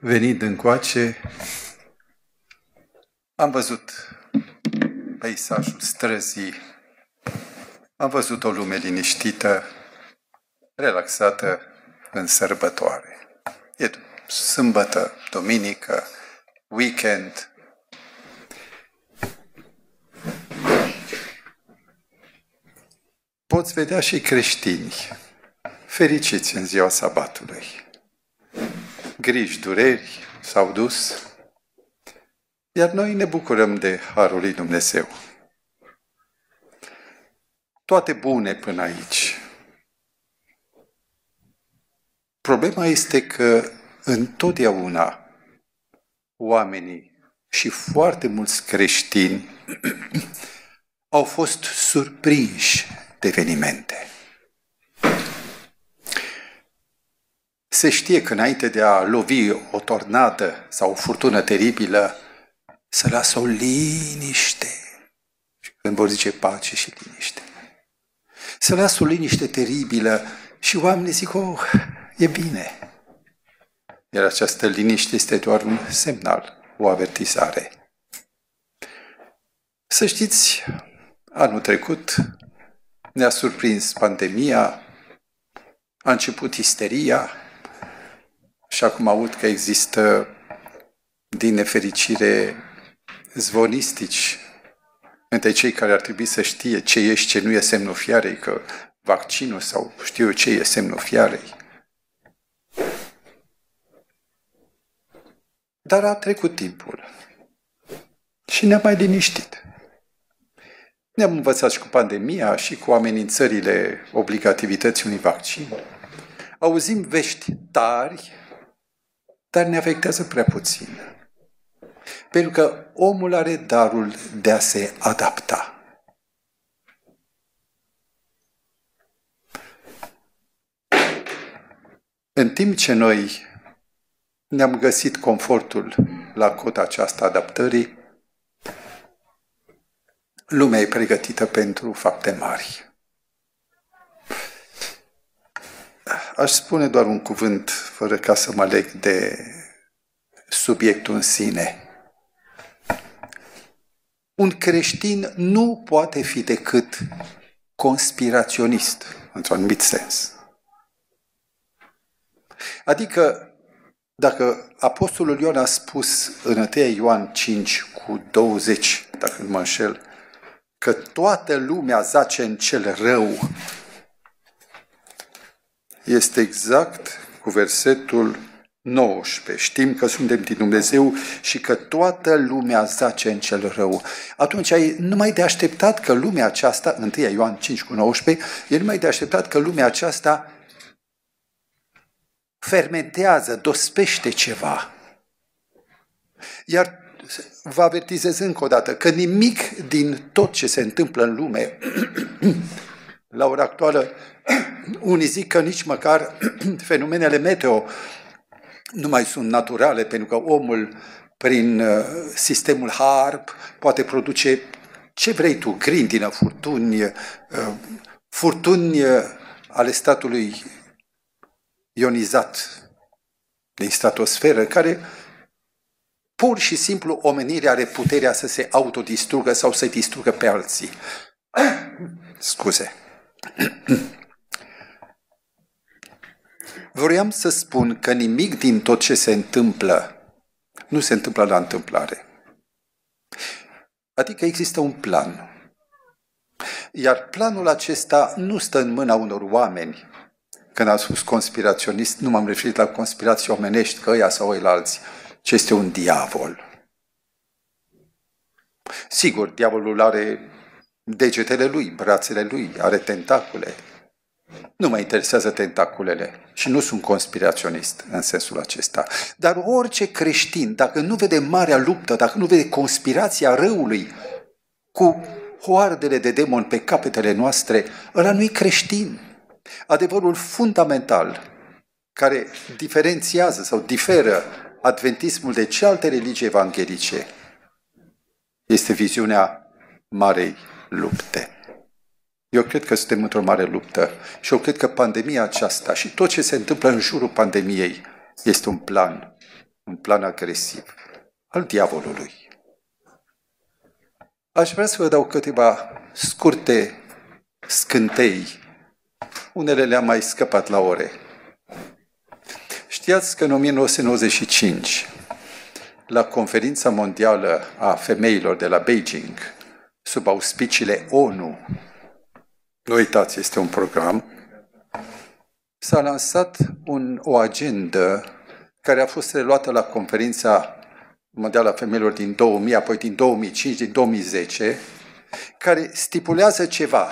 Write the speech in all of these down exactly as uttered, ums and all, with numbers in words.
Venind încoace, am văzut peisajul străzii, am văzut o lume liniștită, relaxată în sărbătoare. E sâmbătă, duminică, weekend. Poți vedea și creștini fericiți în ziua sabatului. Griji, dureri s-au dus, iar noi ne bucurăm de harul lui Dumnezeu. Toate bune până aici. Problema este că întotdeauna oamenii și foarte mulți creștini au fost surprinși de evenimente. Se știe că înainte de a lovi o tornadă sau o furtună teribilă, să lasă o liniște. Și când vor zice pace și liniște. Să lasă o liniște teribilă și oamenii zic, oh, e bine. Iar această liniște este doar un semnal, o avertizare. Să știți, anul trecut ne-a surprins pandemia, a început isteria și acum aud că există, din nefericire, zvonistici între cei care ar trebui să știe ce e și ce nu e semnul fiarei, că vaccinul sau știu eu ce e semnul fiarei. Dar a trecut timpul și ne-am mai liniștit. Ne-am învățat și cu pandemia și cu amenințările obligativității unui vaccin. Auzim vești tari, dar ne afectează prea puțin. Pentru că omul are darul de a se adapta. În timp ce noi ne-am găsit confortul la cota aceasta adaptării, lumea e pregătită pentru fapte mari. Aș spune doar un cuvânt, fără ca să mă leg de subiectul în sine. Un creștin nu poate fi decât conspiraționist, într-un anumit sens. Adică, dacă Apostolul Ioan a spus în întâi Ioan cinci cu douăzeci, dacă nu mă înșel, că toată lumea zace în cel rău, este exact cu versetul nouăsprezece. Știm că suntem din Dumnezeu și că toată lumea zace în cel rău. Atunci e numai de așteptat că lumea aceasta, întâi Ioan cinci cu nouăsprezece, e numai de așteptat că lumea aceasta fermentează, dospește ceva. Iar vă avertizez încă o dată că nimic din tot ce se întâmplă în lume, la ora actuală, unii zic că nici măcar fenomenele meteo nu mai sunt naturale, pentru că omul, prin sistemul HAARP, poate produce ce vrei tu, grindină, furtuni, furtuni ale statului ionizat din stratosferă, care pur și simplu omenirea are puterea să se autodistrugă sau să distrugă pe alții. Scuze. Vroiam să spun că nimic din tot ce se întâmplă nu se întâmplă la întâmplare. Adică există un plan. Iar planul acesta nu stă în mâna unor oameni. Când am spus conspiraționist, nu m-am referit la conspirații omenești, că ăia sau ăia alții, ci este un diavol. Sigur, diavolul are degetele lui, brațele lui, are tentacule. Nu mă interesează tentaculele și nu sunt conspiraționist în sensul acesta. Dar orice creștin, dacă nu vede marea luptă, dacă nu vede conspirația răului cu hoardele de demoni pe capetele noastre, ăla nu-i creștin. Adevărul fundamental care diferențiază sau diferă adventismul de cealaltă religii evanghelice este viziunea marei lupte. Eu cred că suntem într-o mare luptă și eu cred că pandemia aceasta și tot ce se întâmplă în jurul pandemiei este un plan un plan agresiv al diavolului. Aș vrea să vă dau câteva scurte scântei. Unele le-am mai scăpat la ore. Știați că în o mie nouă sute nouăzeci și cinci, la conferința mondială a femeilor de la Beijing, sub auspiciile O N U, nu uitați, este un program, s-a lansat un, o agendă care a fost reluată la conferința mondială a femeilor din două mii, apoi din două mii cinci, din două mii zece, care stipulează ceva,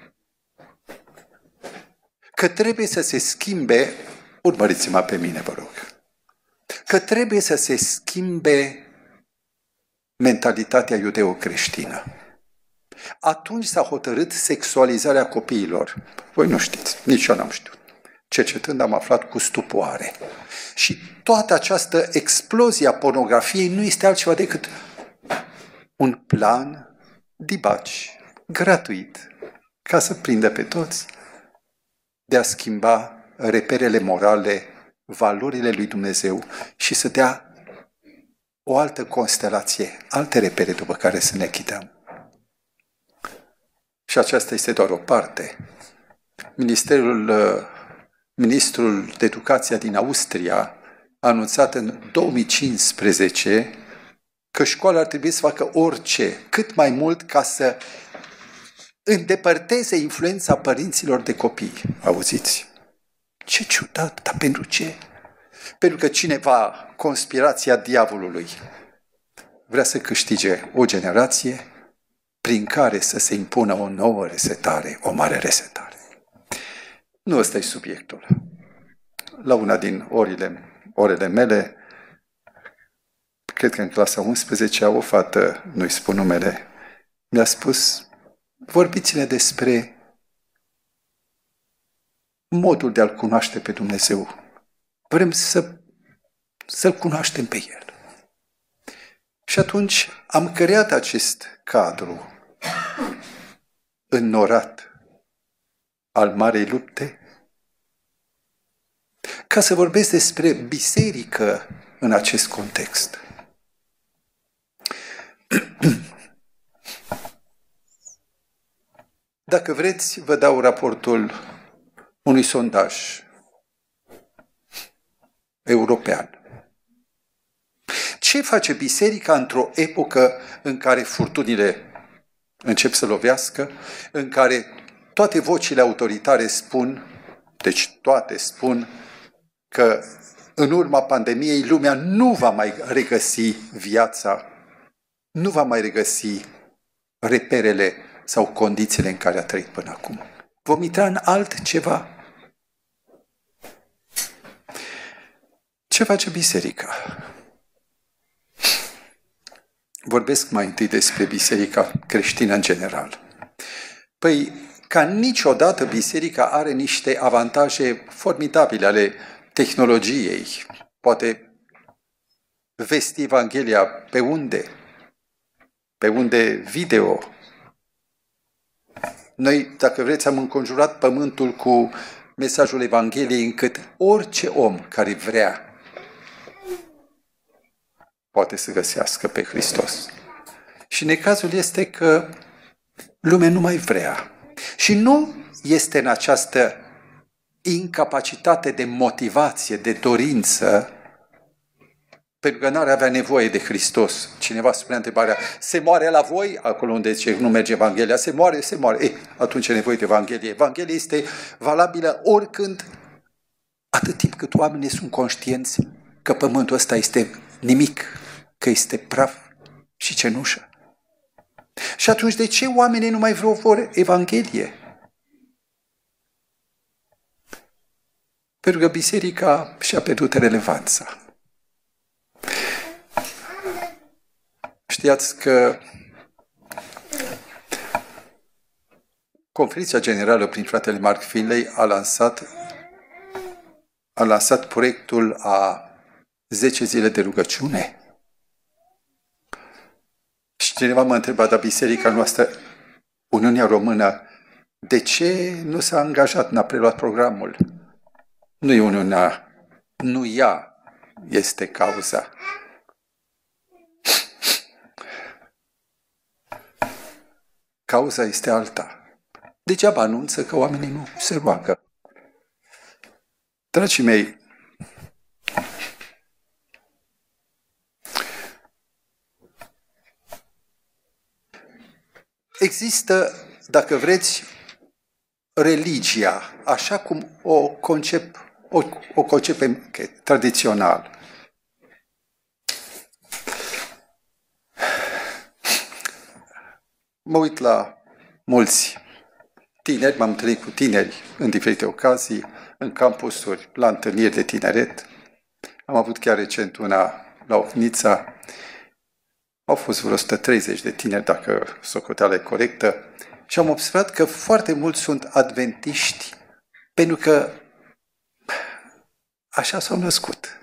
că trebuie să se schimbe, urmăriți-mă pe mine, vă rog, că trebuie să se schimbe mentalitatea iudeo-creștină. Atunci s-a hotărât sexualizarea copiilor. Voi nu știți, nici eu n-am știut. Cercetând am aflat cu stupoare. Și toată această explozie a pornografiei nu este altceva decât un plan dibaci, gratuit, ca să prindă pe toți, de a schimba reperele morale, valorile lui Dumnezeu și să dea o altă constelație, alte repere după care să ne ghidăm. Și aceasta este doar o parte. Ministerul, Ministrul de Educație din Austria a anunțat în două mii cincisprezece că școala ar trebui să facă orice, cât mai mult, ca să îndepărteze influența părinților de copii. Auziți? Ce ciudat, dar pentru ce? Pentru că cineva, conspirația diavolului, vrea să câștige o generație prin care să se impună o nouă resetare, o mare resetare. Nu ăsta e subiectul. La una din orele, orele mele, cred că în clasa unsprezecea, o fată, nu-i spun numele, mi-a spus, vorbiți-ne despre modul de a-L cunoaște pe Dumnezeu. Vrem să, să-L cunoaștem pe El. Și atunci am creat acest cadru înnorat al marei lupte ca să vorbesc despre biserică în acest context. Dacă vreți, vă dau raportul unui sondaj european. Ce face biserica într-o epocă în care furtunile încep să lovească, în care toate vocile autoritare spun, deci toate spun, că în urma pandemiei lumea nu va mai regăsi viața, nu va mai regăsi reperele sau condițiile în care a trăit până acum. Vom intra în altceva. Ce face biserica? Vorbesc mai întâi despre biserica creștină în general. Păi, ca niciodată biserica are niște avantaje formidabile ale tehnologiei. Poate vesti Evanghelia pe unde? Pe unde video. Noi, dacă vreți, am înconjurat pământul cu mesajul Evangheliei încât orice om care vrea poate să găsească pe Hristos. Și necazul este că lumea nu mai vrea. Și nu este în această incapacitate de motivație, de dorință, pentru că n-ar avea nevoie de Hristos. Cineva spunea întrebarea, se moare la voi? Acolo unde zice, nu merge Evanghelia, se moare, se moare. Ei, atunci e nevoie de Evanghelie. Evanghelia este valabilă oricând, atât timp cât oamenii sunt conștienți că pământul ăsta este nimic, că este praf și cenușă. Și atunci de ce oamenii nu mai vreau vor Evanghelie? Pentru că biserica și-a pierdut relevanța. Știați că Conferința Generală prin fratele Mark Finley a lansat, a lansat proiectul a zece zile de rugăciune. Și cineva m-a întrebat, dar biserica noastră, Uniunea Română, de ce nu s-a angajat, n-a preluat programul? Nu e Uniunea, nu ea este cauza. Cauza este alta. Degeaba anunță că oamenii nu se roagă. Dragii mei, există, dacă vreți, religia, așa cum o concep, o, o concepem tradițional. Mă uit la mulți tineri, m-am întâlnit cu tineri în diferite ocazii, în campusuri, la întâlniri de tineret. Am avut chiar recent una la Ofnița. Au fost vreo o sută treizeci de tineri, dacă socoteala e corectă, și am observat că foarte mulți sunt adventiști, pentru că așa s-au născut.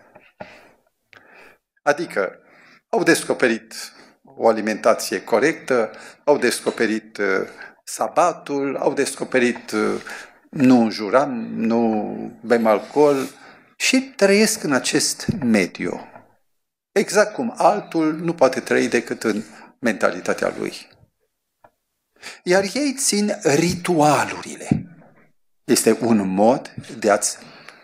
Adică au descoperit o alimentație corectă, au descoperit uh, sabatul, au descoperit uh, nu înjuram, nu bem alcool și trăiesc în acest mediu. Exact cum altul nu poate trăi decât în mentalitatea lui. Iar ei țin ritualurile. Este un mod de a-ți,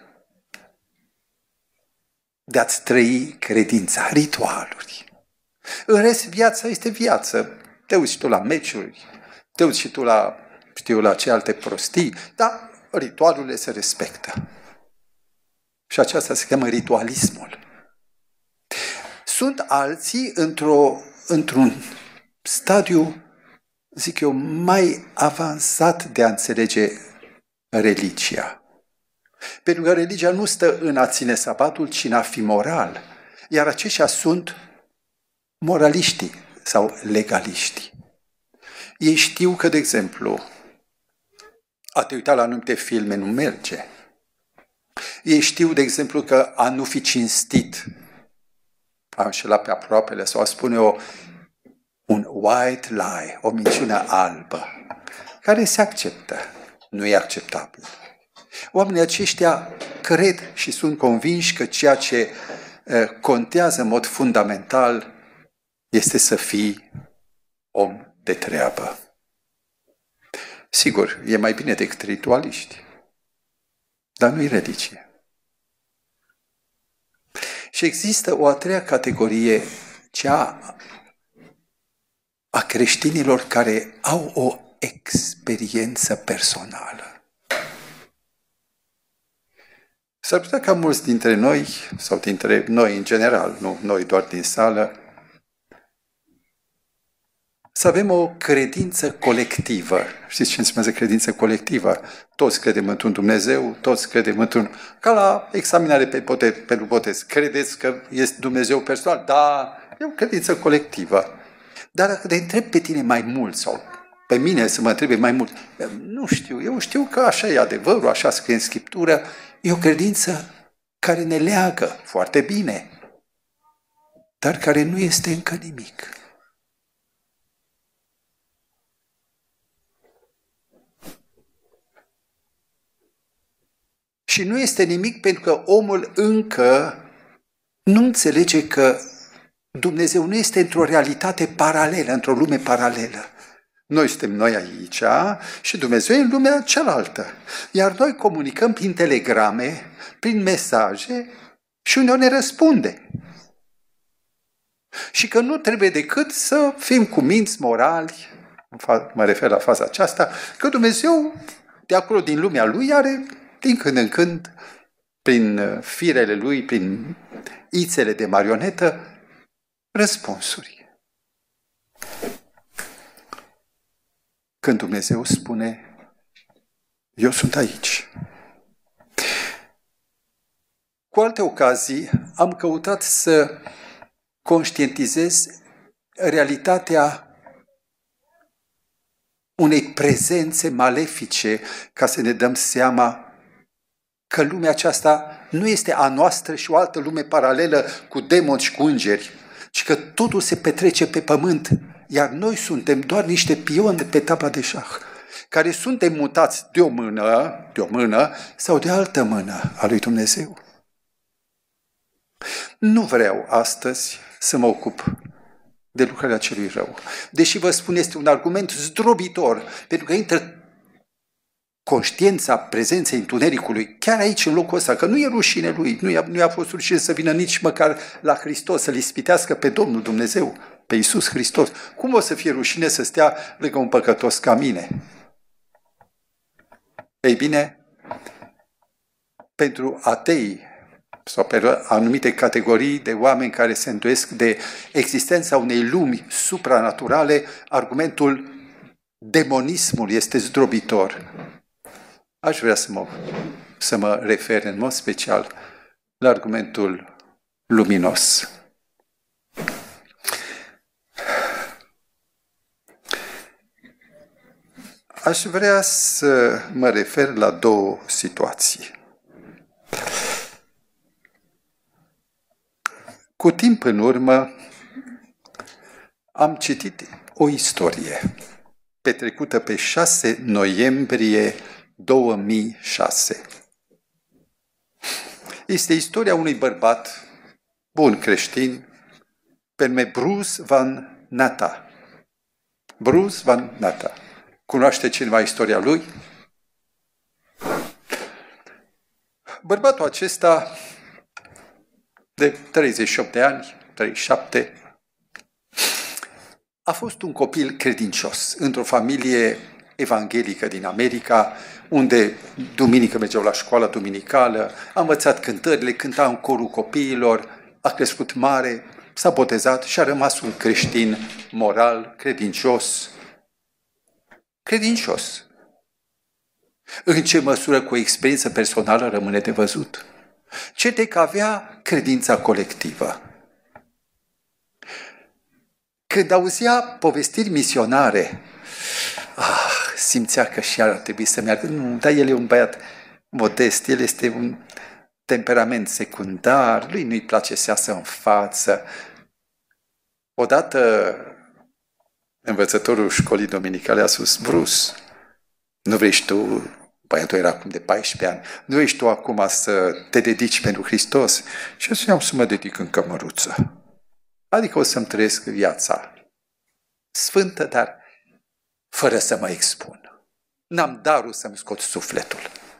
de a-ți trăi credința, ritualuri. În rest, viața este viață. Te uiți și tu la meciuri, te uiți și tu la, știu, la ce alte prostii, dar ritualurile se respectă. Și aceasta se cheamă ritualismul. Sunt alții într-o, într-un stadiu, zic eu, mai avansat de a înțelege religia. Pentru că religia nu stă în a ține sabatul, ci în a fi moral. Iar aceștia sunt moraliștii sau legaliștii. Ei știu că, de exemplu, a te uita la anumite filme nu merge. Ei știu, de exemplu, că a nu fi cinstit, a înșela pe aproapele sau a spune o, un white lie, o minciună albă, care se acceptă, nu e acceptabil. Oamenii aceștia cred și sunt convinși că ceea ce uh, contează în mod fundamental este să fii om de treabă. Sigur, e mai bine decât ritualiști, dar nu-i religie. Și există o a treia categorie, cea a creștinilor care au o experiență personală. S-ar putea ca mulți dintre noi, sau dintre noi în general, nu noi doar din sală, să avem o credință colectivă. Știți ce înseamnă credință colectivă? Toți credem într-un Dumnezeu, toți credem într-un... Ca la examinare pe bote, pentru botez. Credeți că este Dumnezeu personal? Da, e o credință colectivă. Dar dacă te întreb pe tine mai mult, sau pe mine să mă întrebe mai mult, nu știu, eu știu că așa e adevărul, așa scrie în Scriptură, e o credință care ne leagă foarte bine, dar care nu este încă nimic. Și nu este nimic pentru că omul încă nu înțelege că Dumnezeu nu este într-o realitate paralelă, într-o lume paralelă. Noi suntem noi aici și Dumnezeu e în lumea cealaltă. Iar noi comunicăm prin telegrame, prin mesaje și uneori ne răspunde. Și că nu trebuie decât să fim cu minți morali, mă refer la faza aceasta, că Dumnezeu de acolo din lumea Lui are din când în când, prin firele Lui, prin ițele de marionetă, răspunsuri. Când Dumnezeu spune, eu sunt aici. Cu alte ocazii am căutat să conștientizez realitatea unei prezențe malefice ca să ne dăm seama că lumea aceasta nu este a noastră și o altă lume paralelă cu demoni și cu îngeri, ci că totul se petrece pe pământ, iar noi suntem doar niște pioni pe tabla de șah, care suntem mutați de o mână, de o mână sau de altă mână a lui Dumnezeu. Nu vreau astăzi să mă ocup de lucrarea celui rău. Deși vă spun, este un argument zdrobitor, pentru că intră conștiința prezenței întunericului chiar aici, în locul ăsta, că nu e rușine lui, nu i-a, nu i-a fost rușine să vină nici măcar la Hristos, să-L ispitească pe Domnul Dumnezeu, pe Iisus Hristos. Cum o să fie rușine să stea lângă un păcătos ca mine? Ei bine, pentru atei sau pe anumite categorii de oameni care se îndoiesc de existența unei lumi supranaturale, argumentul demonismul este zdrobitor. Aș vrea să mă, să mă refer în mod special la argumentul luminos. Aș vrea să mă refer la două situații. Cu timp în urmă am citit o istorie petrecută pe șase noiembrie două mii șase. Este istoria unui bărbat bun creștin pe nume Bruce Van Natta. Bruce Van Natta. Cunoaște cineva istoria lui? Bărbatul acesta de treizeci și opt de ani, treizeci și șapte, a fost un copil credincios într-o familie evanghelică din America, unde duminică mergeau la școala duminicală, a învățat cântările, cânta în corul copiilor, a crescut mare, s-a botezat și a rămas un creștin moral, credincios. Credincios. În ce măsură cu o experiență personală rămâne de văzut. Cert e că avea credința colectivă. Când auzea povestiri misionare, ah, simțea că și ar trebui să meargă. Nu, dar el e un băiat modest, el este un temperament secundar, lui nu-i place să iasă în față. Odată, învățătorul școlii dominicale a spus: Bruce, nu vrei și tu, băiatul era acum de paisprezece ani, nu vrei și tu acum să te dedici pentru Hristos? Și eu să să mă dedic în cămăruță. Adică o să-mi trăiesc viața sfântă, dar fără să mă expun. N-am darul să-mi scot sufletul.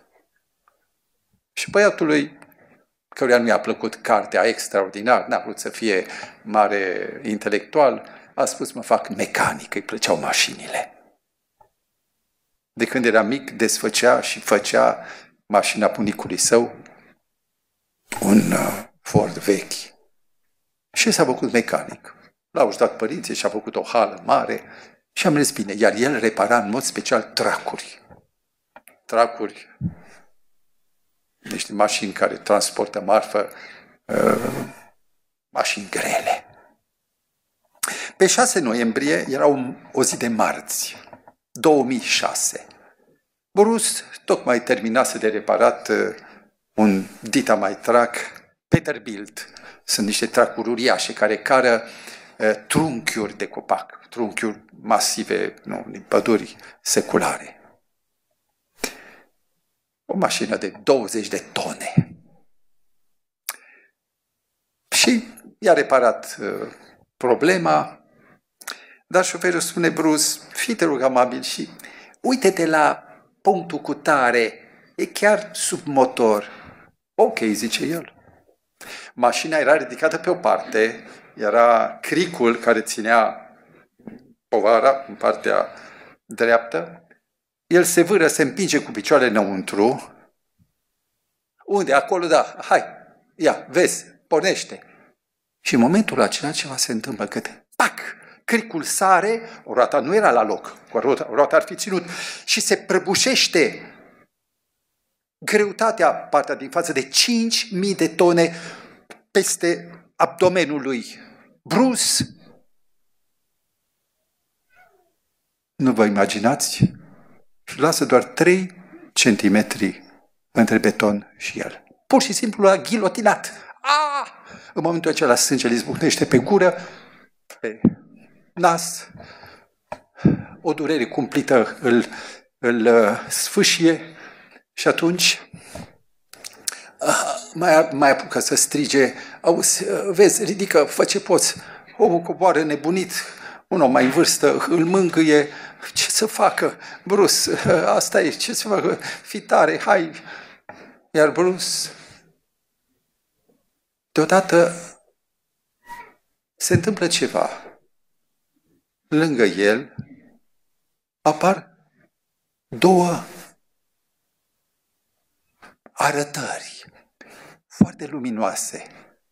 Și băiatului, căruia nu i-a plăcut cartea extraordinar, n-a vrut să fie mare intelectual, a spus: mă fac mecanic, îi plăceau mașinile. De când era mic, desfăcea și făcea mașina bunicului său, un uh, Ford vechi. Și s-a făcut mecanic. L-au ajutat părinții și a făcut o hală mare și a mers bine. Iar el repara în mod special tracuri. Tracuri, niște mașini care transportă marfă, uh, mașini grele. Pe șase noiembrie era o, o zi de marți, două mii șase. Bruce tocmai terminase de reparat uh, un Dynamite-Track Peterbilt. Sunt niște tracuri uriașe care cară uh, trunchiuri de copac, trunchiuri masive, nu, din păduri seculare. O mașină de douăzeci de tone. Și i-a reparat uh, problema, dar șoferul spune: Bruce, fii te rog amabil și uite-te la punctul cu tare, e chiar sub motor. Ok, zice el. Mașina era ridicată pe o parte, era cricul care ținea povara în partea dreaptă. El se vâră, se împinge cu picioarele înăuntru. Unde? Acolo, da. Hai, ia, vezi, pornește. Și în momentul acela ceva se întâmplă, că pac! Cricul sare, roata nu era la loc, roata, roata ar fi ținut, și se prăbușește. Greutatea, partea din față, de cinci mii de tone peste abdomenul lui. Bruce, nu vă imaginați? Și lasă doar trei centimetri între beton și el. Pur și simplu l-a ghilotinat. Ah! În momentul acela sângele izbucnește pe gură, pe nas, o durere cumplită îl, îl sfâșie și atunci mai, mai apucă să strige, auzi, vezi, ridică, fă ce poți. Omul coboară nebunit, un om mai în vârstă, îl mângâie, ce să facă? Bruce, asta e, ce să facă? Fii tare, hai! Iar Bruce, deodată se întâmplă ceva. Lângă el apar două arătări foarte luminoase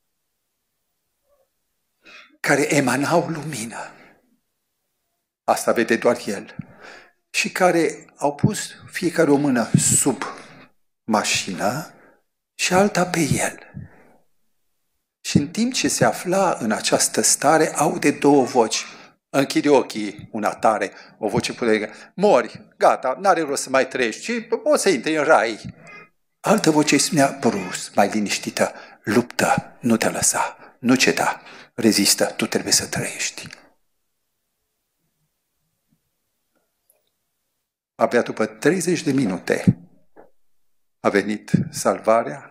care emanau lumină. Asta vede doar el. Și care au pus fiecare o mână sub mașină și alta pe el. Și în timp ce se afla în această stare, aude două voci. Închide ochii, una tare, o voce puternică. Mori, gata, n-are rost să mai trăiești, ci o să intri în rai. Altă voce îi spunea, Bruce, mai liniștită, luptă, nu te lăsa, nu ceda, rezistă, tu trebuie să trăiești. Abia după treizeci de minute a venit salvarea.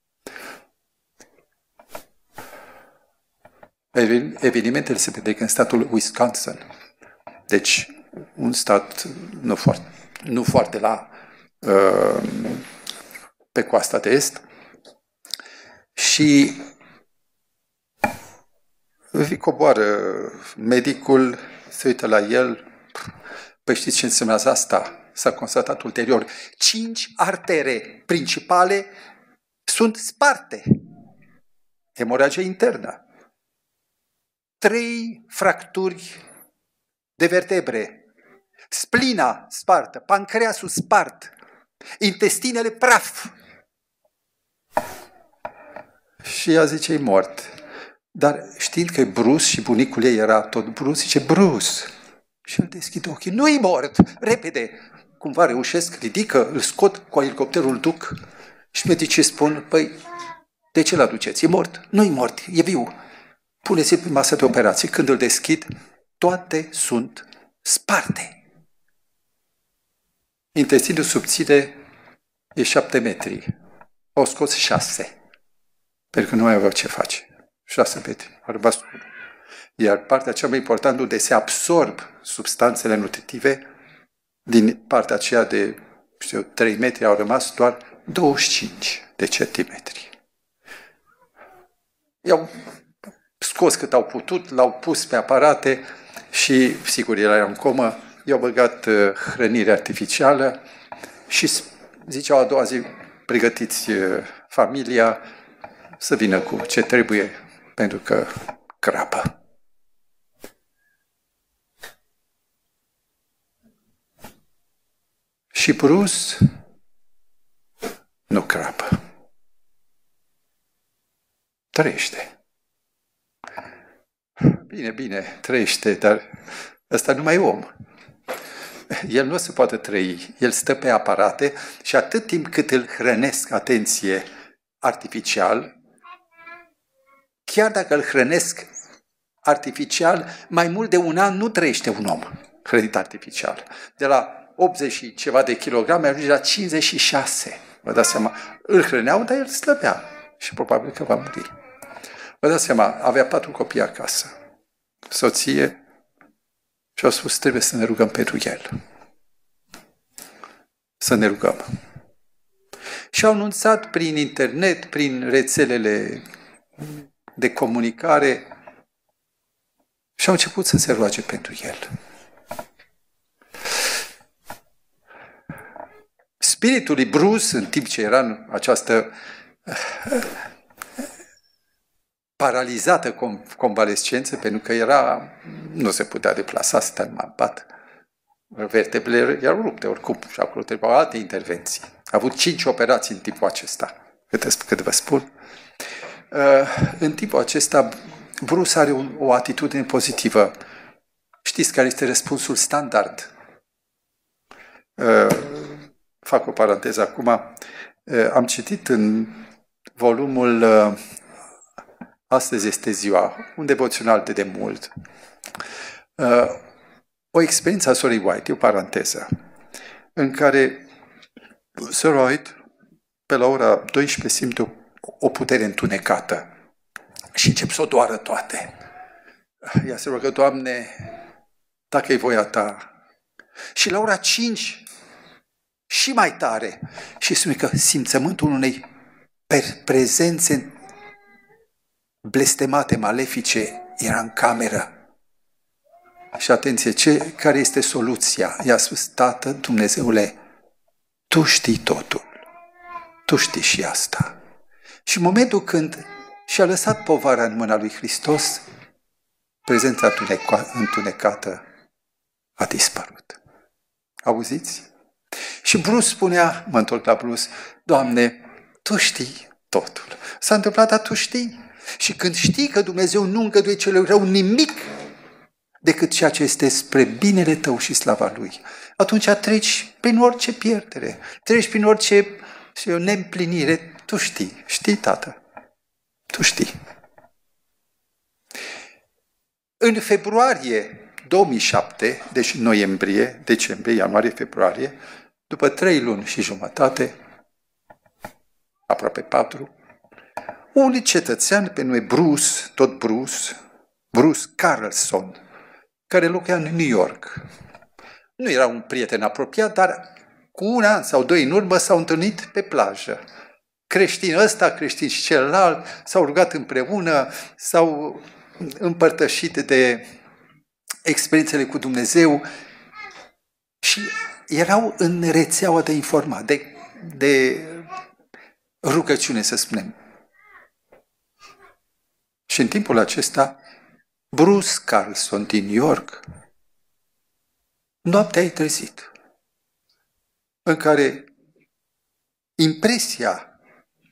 Evenimentele se petrec în statul Wisconsin. Deci, un stat nu foarte, nu foarte la uh, pe coasta de est. Și coboară medicul, se uită la el. Păi știți ce înseamnă asta? S-a constatat ulterior. Cinci artere principale sunt sparte. Hemoragie internă. Trei fracturi de vertebre. Splina spartă, pancreasul spart, intestinele praf. Și ea zice, e mort. Dar știind că Bruce și bunicul ei era tot Bruce, zice, Bruce. Și îl deschide ochii. Nu-i mort! Repede! Cumva reușesc, ridică, îl scot cu elicopterul, îl duc. Și medicii spun, păi, de ce l-aduceți? E mort? Nu-i mort, e viu. Puneți-l pe masă de operații. Când îl deschid, toate sunt sparte. Intestinul subțire e șapte metri. Au scos șase. Pentru că nu mai aveau ce face. Șase metri. Albastru. Iar partea cea mai importantă, unde se absorb substanțele nutritive, din partea aceea de, știu, trei metri au rămas doar douăzeci și cinci de centimetri. I-au scos cât au putut, l-au pus pe aparate și, sigur, el era în comă, i-au băgat uh, hrănire artificială și ziceau a doua zi, pregătiți uh, familia să vină cu ce trebuie, pentru că crapă. Și Bruce nu crapă. Trăiește. Bine, bine, trăiește, dar ăsta nu mai e om. El nu se poate trăi. El stă pe aparate și atât timp cât îl hrănesc, atenție, artificial, chiar dacă îl hrănesc artificial, mai mult de un an nu trăiește un om hrănit artificial. De la optzeci și ceva de kilograme ajunge la cincizeci și șase. Vă dați seama, îl hrăneau, dar el slăbea și probabil că va muri. Vă dați seama, avea patru copii acasă, soție, și au spus, trebuie să ne rugăm pentru el. Să ne rugăm. Și au anunțat prin internet, prin rețelele de comunicare și au început să se roage pentru el. Spiritul lui Bruce, în timp ce era în această paralizată convalescență, pentru că era, nu se putea deplasa, stătea în pat. Vertebrele erau rupte oricum și acolo trebuiau alte intervenții. A avut cinci operații în timpul acesta, cât, cât vă spun. În timpul acesta, Bruce are o, o atitudine pozitivă. Știți care este răspunsul standard? Fac o paranteză acum. Am citit în volumul Astăzi este ziua, un devoțional de demult. O experiență a sorei White, e o paranteză, în care Sir White, pe la ora douăsprezece, simte o, o putere întunecată și încep să o doară toate. Ea se rogă, Doamne, dacă e voia Ta. Și la ora cinci, și mai tare, și spune că simțământul unei prezențe blestemate, malefice, era în cameră. Și atenție, ce, care este soluția? I-a spus, Tată, Dumnezeule, Tu știi totul. Tu știi și asta. Și în momentul când și-a lăsat povara în mâna lui Hristos, prezența întunecată a dispărut. Auziți? Și Bruce spunea, mă întorc la Bruce, Doamne, Tu știi totul. S-a întâmplat, dar Tu știi. Și când știi că Dumnezeu nu îngăduie celui rău nimic decât ceea ce este spre binele Tău și slava Lui, atunci treci prin orice pierdere, treci prin orice și o neîmplinire. Tu știi, știi, Tată, Tu știi. În februarie două mii șapte, deci noiembrie, decembrie, ianuarie, februarie, după trei luni și jumătate, aproape patru, un cetățean pe nume Bruce, tot Bruce, Bruce Carlson, care locuia în New York. Nu era un prieten apropiat, dar cu un an sau doi în urmă s-au întâlnit pe plajă. Creștin ăsta, creștin și celălalt, s-au rugat împreună, s-au împărtășit de experiențele cu Dumnezeu și erau în rețeaua de informat, de, de rugăciune, să spunem. Și în timpul acesta, Bruce Carlson din New York, noaptea e trezit, în care impresia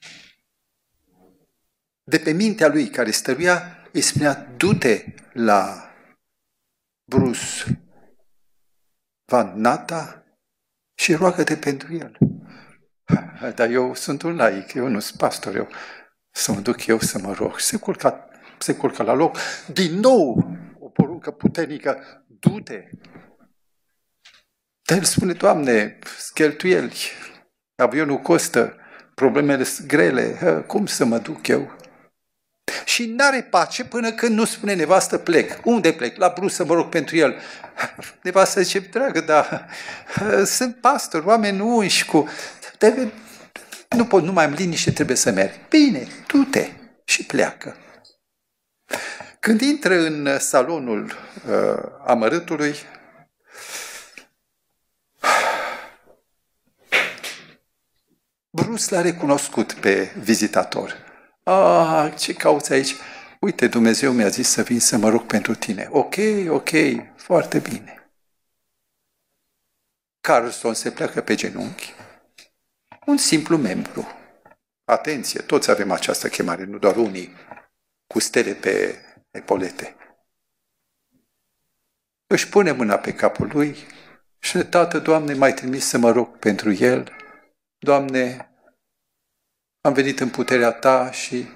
de pe mintea lui care stăruia îi spunea, du-te la Bruce Van Natta și roagă-te pentru el. Dar eu sunt un laic, eu nu sunt pastor, eu să mă duc eu să mă rog. Se culcă, se culcă la loc. Din nou, o poruncă puternică, du-te. Dar el spune, Doamne, cheltuieli, avionul costă, problemele sunt grele, cum să mă duc eu? Și n-are pace până când nu spune nevastă, plec. Unde plec? La Bruce să mă rog pentru el. Nevastă zice, dragă, dar sunt pastor, oameni unși cu... Nu pot, nu mai am liniște, trebuie să merg. Bine, du-te și pleacă. Când intră în salonul uh, amărâtului, Bruce l-a recunoscut pe vizitator. Ah, ce cauți aici? Uite, Dumnezeu mi-a zis să vin să mă rog pentru tine. Ok, ok, foarte bine. Carlson se pleacă pe genunchi. Un simplu membru. Atenție, toți avem această chemare, nu doar unii cu stele pe epolete. Își pune mâna pe capul lui și, Tată, Doamne, m-ai trimis să mă rog pentru el. Doamne, am venit în puterea Ta și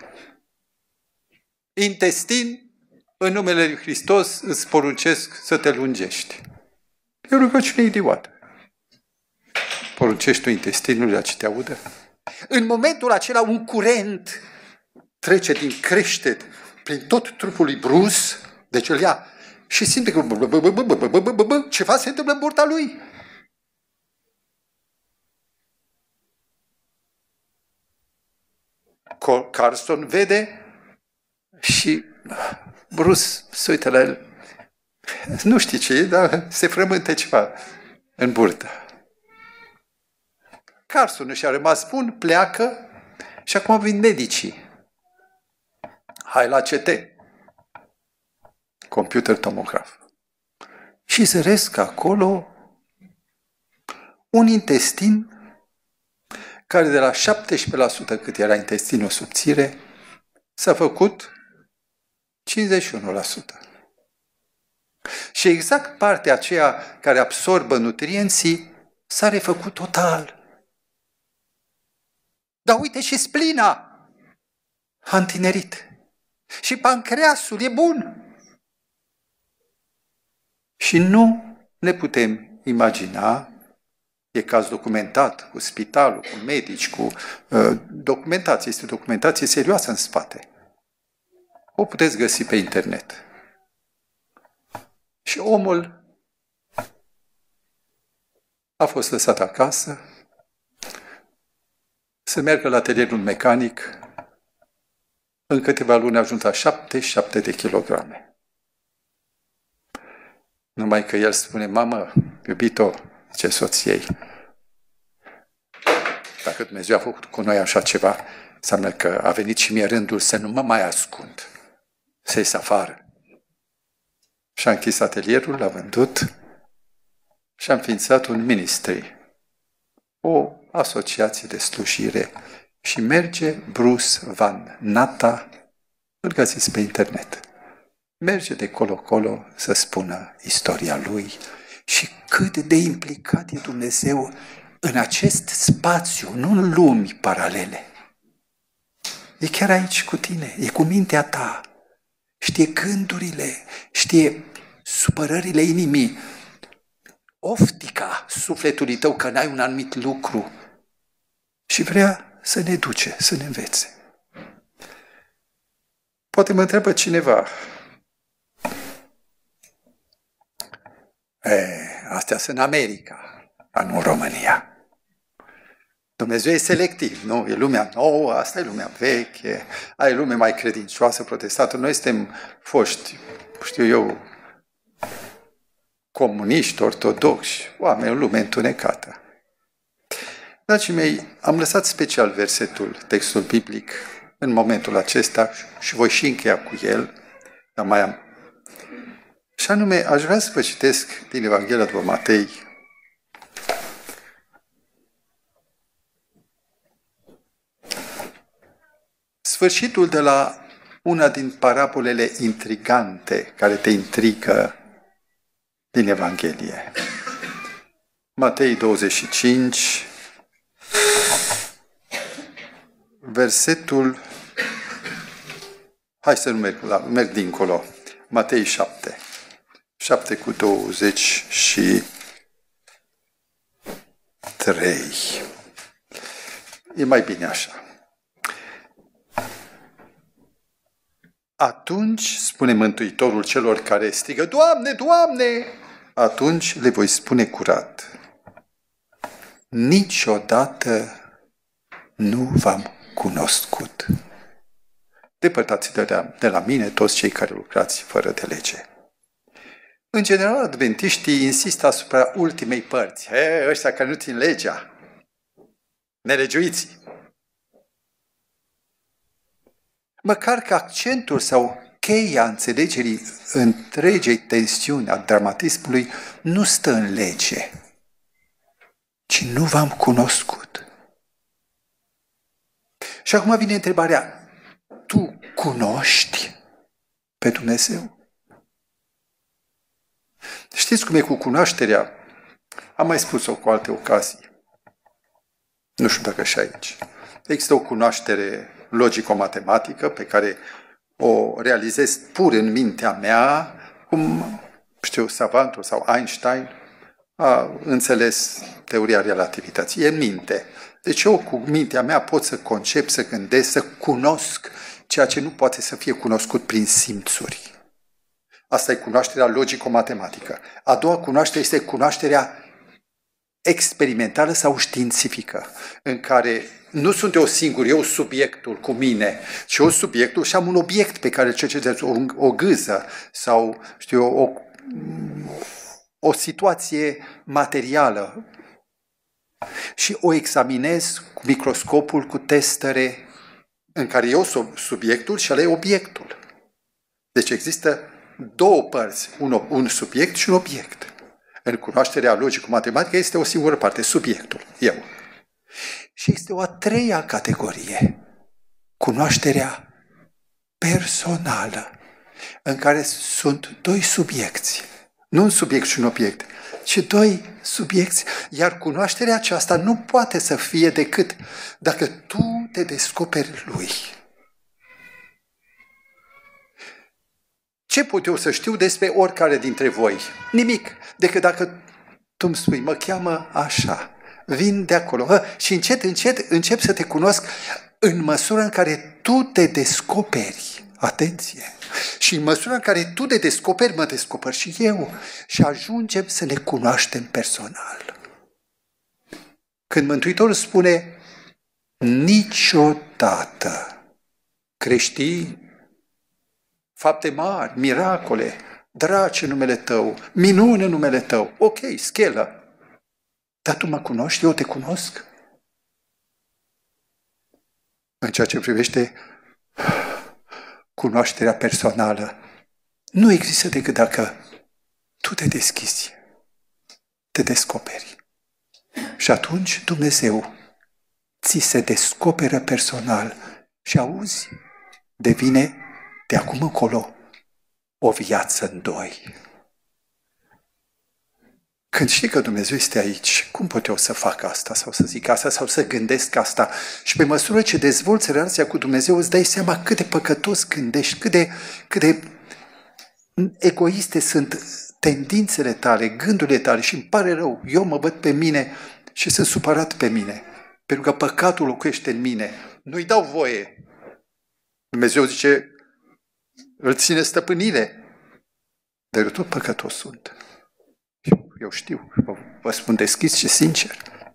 intestin, în numele Lui Hristos, îți poruncesc să te lungești. E o rugăciune idiotă. Poruncești tu intestinului la ce te audă? În momentul acela un curent trece din creștet prin tot trupul lui Bruce, deci îl ia și simte că ceva se întâmplă în burta lui. Carlson vede și Bruce se uită la el. Nu știi ce e, dar se frământă ceva în burtă. Carlson și-a rămas bun, pleacă și acum vin medicii. Hai la C T. Computer tomograf. Și zăresc acolo un intestin care de la șaptesprezece la sută cât era intestinul subțire, s-a făcut cincizeci și unu la sută. Și exact partea aceea care absorbă nutrienții s-a refăcut total. Dar uite și splina a întinerit. Și pancreasul e bun. Și nu ne putem imagina E caz documentat, cu spitalul, cu medici, cu uh, documentație. Este o documentație serioasă în spate. O puteți găsi pe internet. Și omul a fost lăsat acasă să meargă la atelierul mecanic. În câteva luni a ajuns la șaptezeci și șapte de kilograme. Numai că el spune, mamă, iubito, zice soției, dacă Dumnezeu a făcut cu noi așa ceva, înseamnă că a venit și mie rândul să nu mă mai ascund, să ies afară. Și a închis atelierul, l-a vândut și a înființat un ministry, o asociație de slujire. Și merge Bruce Van Natta, îl găsiți pe internet. Merge de colo-colo să spună istoria lui și cât de implicat e Dumnezeu în acest spațiu, nu în lumi paralele. E chiar aici cu tine, e cu mintea ta. Știe gândurile, știe supărările inimii, oftica sufletului tău că n-ai un anumit lucru și vrea să ne duce, să ne învețe. Poate mă întreabă cineva, e, astea sunt în America, dar nu în România. Dumnezeu e selectiv, nu? E lumea nouă, asta e lumea veche, aia e lume mai credincioasă, protestată. Noi suntem foști, știu eu, comuniști, ortodoxi, oameni, o lume întunecată. Dragii mei, am lăsat special versetul, textul biblic, în momentul acesta și voi și încheia cu el, dar mai am. Și anume, aș vrea să vă citesc din Evanghelia după Matei, sfârșitul de la una din parabolele intrigante care te intrigă din Evanghelie. Matei douăzeci și cinci, versetul, hai să nu merg, la, merg dincolo, Matei șapte, șapte cu douăzeci și trei. E mai bine așa. Atunci, spune Mântuitorul celor care strigă, Doamne, Doamne, atunci le voi spune curat, niciodată nu v-am cunoscut. Depărtați de la, de la mine toți cei care lucrați fără de lege. În general, adventiștii insistă asupra ultimei părți. He, ăștia care nu țin legea, nelegiuiții. Măcar că accentul sau cheia înțelegerii întregei tensiuni a dramatismului nu stă în lege, ci nu v-am cunoscut. Și acum vine întrebarea, tu cunoști pe Dumnezeu? Știți cum e cu cunoașterea? Am mai spus-o cu alte ocazii. Nu știu dacă și aici. Există o cunoaștere logico-matematică pe care o realizez pur în mintea mea, cum, știu, savantul sau Einstein a înțeles teoria relativității. E în minte. Deci eu cu mintea mea pot să concep, să gândesc, să cunosc ceea ce nu poate să fie cunoscut prin simțuri. Asta e cunoașterea logico-matematică. A doua cunoaștere este cunoașterea experimentală sau științifică, în care nu sunt eu singur, eu subiectul cu mine, ci eu subiectul și am un obiect pe care îl cercetez, o, o gâză sau, știu eu, o, o situație materială și o examinez cu microscopul, cu testere, în care eu sunt subiectul și ăla e obiectul. Deci există două părți, un, un subiect și un obiect. În cunoașterea logico-matematică este o singură parte, subiectul, eu. Și este o a treia categorie, cunoașterea personală, în care sunt doi subiecți, nu un subiect și un obiect, ci doi subiecți, iar cunoașterea aceasta nu poate să fie decât dacă tu te descoperi lui. Ce pot eu să știu despre oricare dintre voi? Nimic, decât dacă tu îmi spui, mă cheamă așa, vin de acolo. Hă, și încet, încet încep să te cunosc în măsura în care tu te descoperi. Atenție! Și în măsura în care tu te descoperi, mă descoper și eu. Și ajungem să ne cunoaștem personal. Când Mântuitorul spune niciodată creștini, fapte mari, miracole, draci în numele tău, minune în numele tău, ok, schelă. Dar tu mă cunoști, eu te cunosc? În ceea ce privește cunoașterea personală, nu există decât dacă tu te deschizi, te descoperi. Și atunci Dumnezeu ți se descoperă personal și auzi, devine de acum încolo o viață în doi. Când știi că Dumnezeu este aici, cum pot eu să fac asta sau să zic asta sau să gândesc asta? Și pe măsură ce dezvolți relația cu Dumnezeu, îți dai seama cât de păcătos gândești, cât de, cât de egoiste sunt tendințele tale, gândurile tale și îmi pare rău. Eu mă văd pe mine și sunt supărat pe mine, pentru că păcatul locuiește în mine. Nu-i dau voie. Dumnezeu zice, îl ține stăpânire. Dar eu tot păcătos sunt. Eu știu, vă, vă spun deschis și sincer.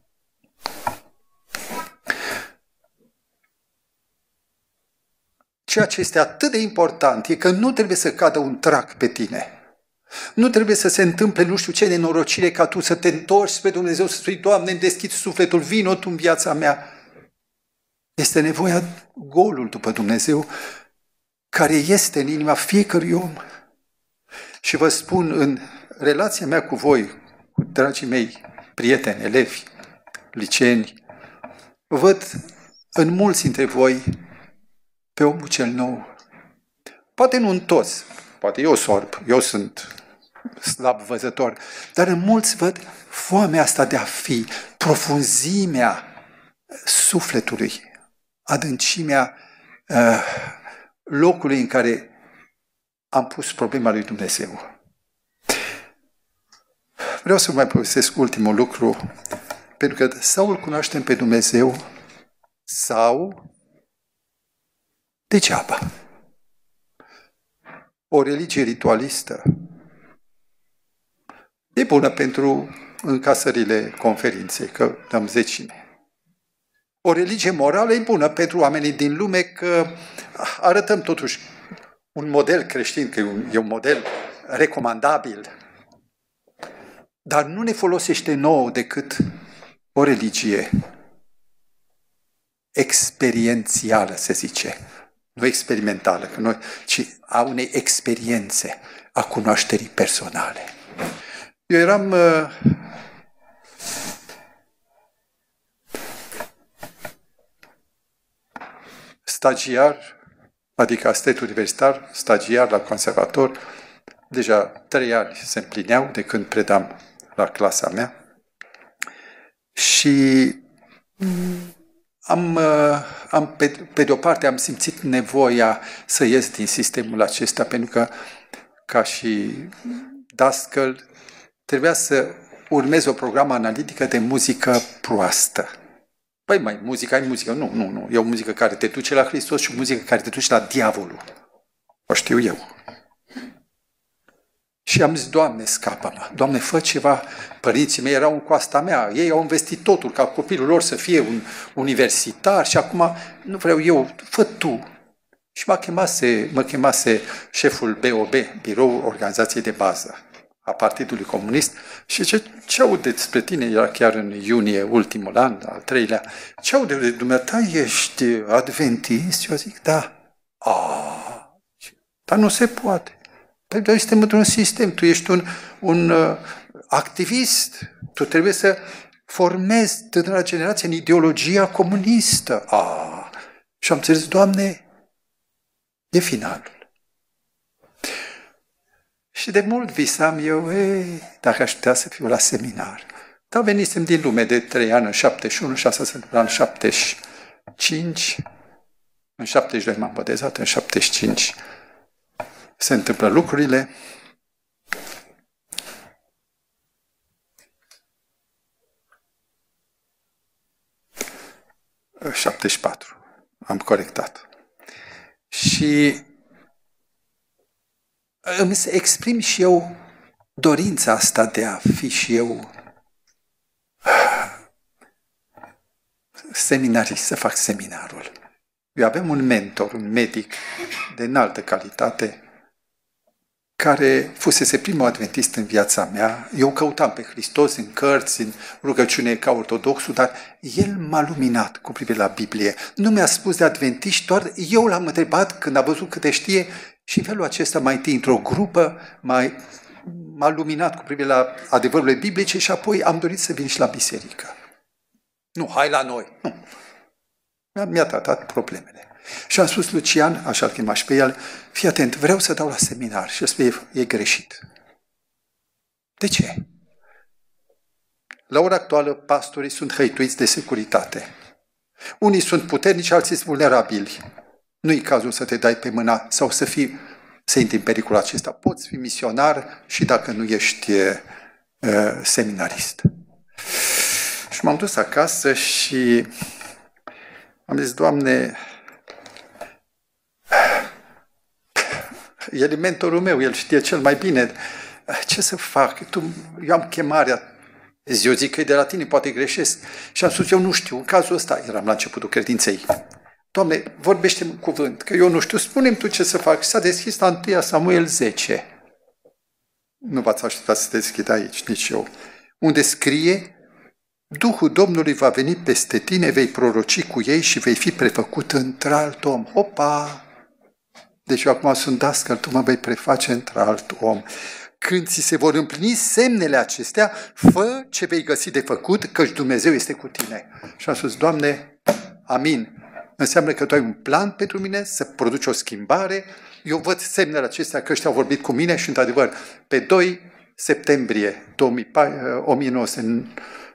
Ceea ce este atât de important e că nu trebuie să cadă un trac pe tine. Nu trebuie să se întâmple nu știu ce nenorocire ca tu să te întorci spre Dumnezeu, să spui, Doamne, îmi deschid sufletul, vino tu în viața mea. Este nevoia golul după Dumnezeu care este în inima fiecărui om. Și vă spun, în relația mea cu voi, cu dragii mei prieteni, elevi, liceeni, văd în mulți dintre voi pe omul cel nou. Poate nu în toți, poate eu sorb, eu sunt slab văzător, dar în mulți văd foamea asta de a fi, profunzimea sufletului, adâncimea uh, locului în care am pus problema lui Dumnezeu. Vreau să mai povestesc ultimul lucru, pentru că sau îl cunoaștem pe Dumnezeu, sau degeaba. O religie ritualistă e bună pentru încasările conferinței, că dăm zecime. O religie morală e bună pentru oamenii din lume, că arătăm totuși un model creștin, că e un, e un model recomandabil. Dar nu ne folosește nouă decât o religie experiențială, se zice. Nu experimentală, că noi, ci a unei experiențe, a cunoașterii personale. Eu eram uh, stagiar, adică asistent universitar, stagiar la conservator, deja trei ani se împlineau de când predam la clasa mea și am, am pe, pe de o parte am simțit nevoia să ies din sistemul acesta, pentru că ca și dascăl trebuia să urmez o programă analitică de muzică proastă. Păi mai, muzica e muzică. Nu, nu, nu. E o muzică care te duce la Hristos și o muzică care te duce la diavolul. O știu eu. Și am zis, Doamne, scapă-mă. Doamne, fă ceva. Părinții mei erau în coasta mea. Ei au investit totul ca copilul lor să fie un universitar și acum nu vreau eu, fă tu. Și mă chemase, mă chemase șeful B O B, Biroul Organizației de Bază a Partidului Comunist, și ce, ce aud despre tine, era chiar în iunie, ultimul an, al treilea, ce aud de dumneata, ești adventist? Eu zic, da. Ah, dar nu se poate. Păi, dar suntem într-un sistem, tu ești un, un uh, activist, tu trebuie să formezi tânăra generație în ideologia comunistă. Ah, și am zis, Doamne, e finalul. Și de mult visam eu, ei, dacă aș putea să fiu la seminar. Dar venisem din lume de trei ani, în șaptezeci și unu, și asta se întâmplă în șaptezeci și cinci, în șaptezeci și doi m-am botezat, în șaptezeci și cinci se întâmplă lucrurile. șaptezeci și patru. Am corectat. Și îmi exprim și eu dorința asta de a fi și eu seminarist, să fac seminarul. Eu aveam un mentor, un medic de înaltă calitate, care fusese primul adventist în viața mea. Eu căutam pe Hristos în cărți, în rugăciune ca ortodoxul, dar el m-a luminat cu privire la Biblie. Nu mi-a spus de adventiști, doar eu l-am întrebat când a văzut câte știe și în felul acesta mai întâi într-o grupă m-a, m-a luminat cu privire la adevărurile biblice și apoi am dorit să vin și la biserică. Nu, hai la noi. Nu. Mi-a tratat problemele. Și am spus, Lucian, așa-l chema și pe el, fii atent, vreau să dau la seminar. Și el spune, e greșit. De ce? La ora actuală, pastorii sunt hăituiți de securitate. Unii sunt puternici, alții sunt vulnerabili. Nu-i cazul să te dai pe mâna sau să fii, să intri în pericolul acesta. Poți fi misionar și dacă nu ești uh, seminarist. Și m-am dus acasă și am zis, Doamne, el e mentorul meu, el știe cel mai bine. Ce să fac? Tu, eu am chemarea. Eu zic că e de la tine, poate greșesc. Și am spus, eu nu știu, în cazul ăsta, eram la începutul credinței. Doamne, vorbește-mi cuvânt, că eu nu știu, spune-mi tu ce să fac. Și s-a deschis la întâi Samuel zece. Nu v-ați așteptat să deschid aici, nici eu. Unde scrie, Duhul Domnului va veni peste tine, vei proroci cu ei și vei fi prefăcut într-alt om. Hopa! Deci eu acum sunt dascăl, tu mă vei preface într-alt om. Când ți se vor împlini semnele acestea, fă ce vei găsi de făcut, căci Dumnezeu este cu tine. Și am spus, Doamne, amin. Înseamnă că tu ai un plan pentru mine, să produci o schimbare. Eu văd semnele acestea că ăștia au vorbit cu mine și, într-adevăr, pe doi septembrie o mie nouă sute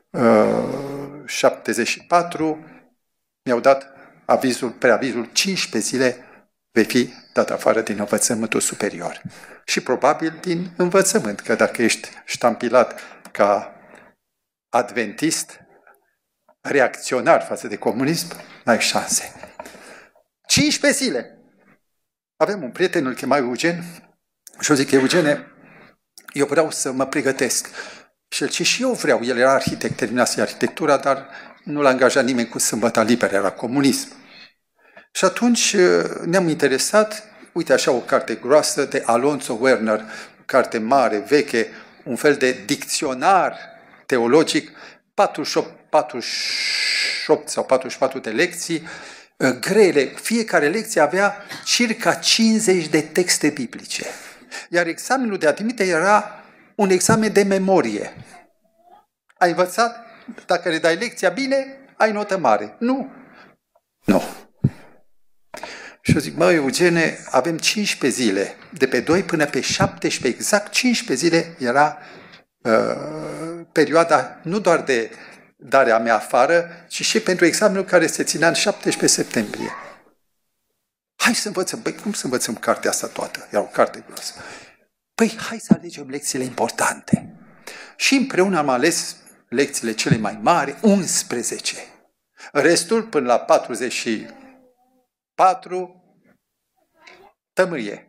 șaptezeci și patru mi-au dat avizul, preavizul cincisprezece zile vei fi dat afară din învățământul superior. Și probabil din învățământ, că dacă ești ștampilat ca adventist, reacționar față de comunism, n-ai șanse. cincisprezece zile. Avem un prieten, îl chema Eugen, și eu zic, Eugene, eu vreau să mă pregătesc. Și el zice, și eu vreau, el era arhitect, terminase arhitectura, dar nu l-a angajat nimeni cu sâmbăta liberă, era comunism. Și atunci ne-am interesat, uite așa o carte groasă de Alonso Werner, o carte mare, veche, un fel de dicționar teologic, patruzeci și opt, patruzeci și opt sau patruzeci și patru de lecții, grele. Fiecare lecție avea circa cincizeci de texte biblice. Iar examenul de admitere era un examen de memorie. Ai învățat? Dacă le dai lecția bine, ai notă mare. Nu. Nu. Și eu zic, mă, Eugene, avem cincisprezece zile. De pe doi până pe șaptesprezece, exact cincisprezece zile era uh, perioada nu doar de darea mea afară, ci și pentru examenul care se ținea în șaptesprezece septembrie. Hai să învățăm. Păi cum să învățăm cartea asta toată? Era o carte groasă. Păi hai să alegem lecțiile importante. Și împreună am ales lecțiile cele mai mari, unsprezece. Restul, până la patruzeci și patru, tămâie.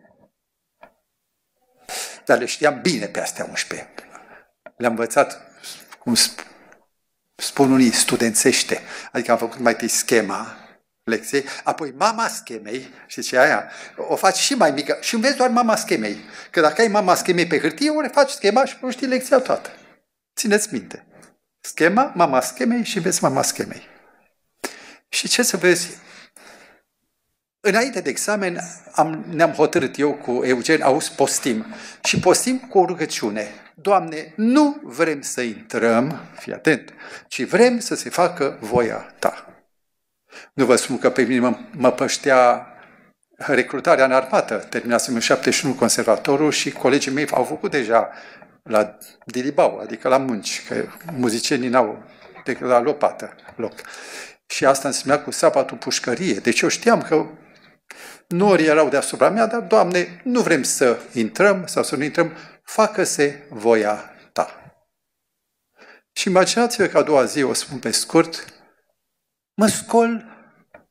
Dar le știam bine pe astea unsprezece. Le-am învățat, cum spun unii, studențește. Adică am făcut mai întâi schema lecției, apoi mama schemei, știi ce aia? O faci și mai mică și înveți doar mama schemei. Că dacă ai mama schemei pe hârtie, ori faci schema și nu știi lecția toată. Țineți minte. Schema, mama schemei și vezi mama schemei. Și ce să vezi? Înainte de examen am, ne-am hotărât eu cu Eugen, auzi, postim. Și postim cu o rugăciune. Doamne, nu vrem să intrăm, fii atent, ci vrem să se facă voia Ta. Nu vă spun că pe mine mă, mă păștea recrutarea în armată. Terminasem în șaptezeci și unu conservatorul și colegii mei au făcut deja la Dilibau, adică la munci, că muzicienii n-au decât la lopată loc. Și asta însemna cu sabatul pușcărie. Deci eu știam că norii erau deasupra mea, dar, Doamne, nu vrem să intrăm sau să nu intrăm, facă-se voia Ta. Și imaginați-vă că a doua zi, o spun pe scurt, mă scol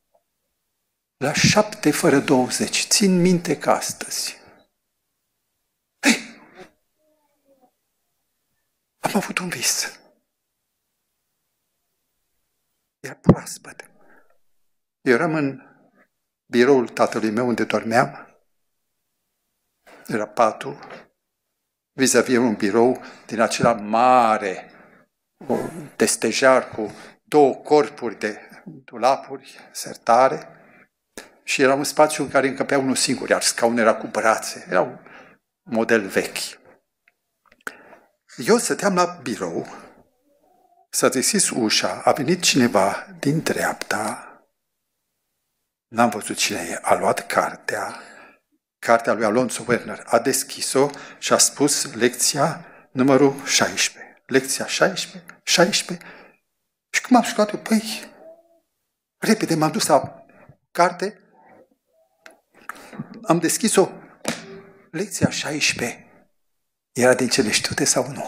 la șapte fără douăzeci, țin minte ca astăzi. Hei! Am avut un vis. Era proaspăt. Eu eram în biroul tatălui meu unde dormeam. Era patul. Vis-a-vis un birou din acela mare, de stejar cu două corpuri de dulapuri, sertare. Și era un spațiu în care încăpea unul singur, iar scaunul era cu brațe. Era un model vechi. Eu stăteam la birou, s-a deschis ușa, a venit cineva din dreapta, n-am văzut cine e, a luat cartea, cartea lui Alonso Werner, a deschis-o și a spus lecția numărul șaisprezece. Lecția șaisprezece, șaisprezece. Și cum am scos-o? Păi, repede m-am dus la carte, am deschis-o, lecția șaisprezece. Era din cele știute sau nu?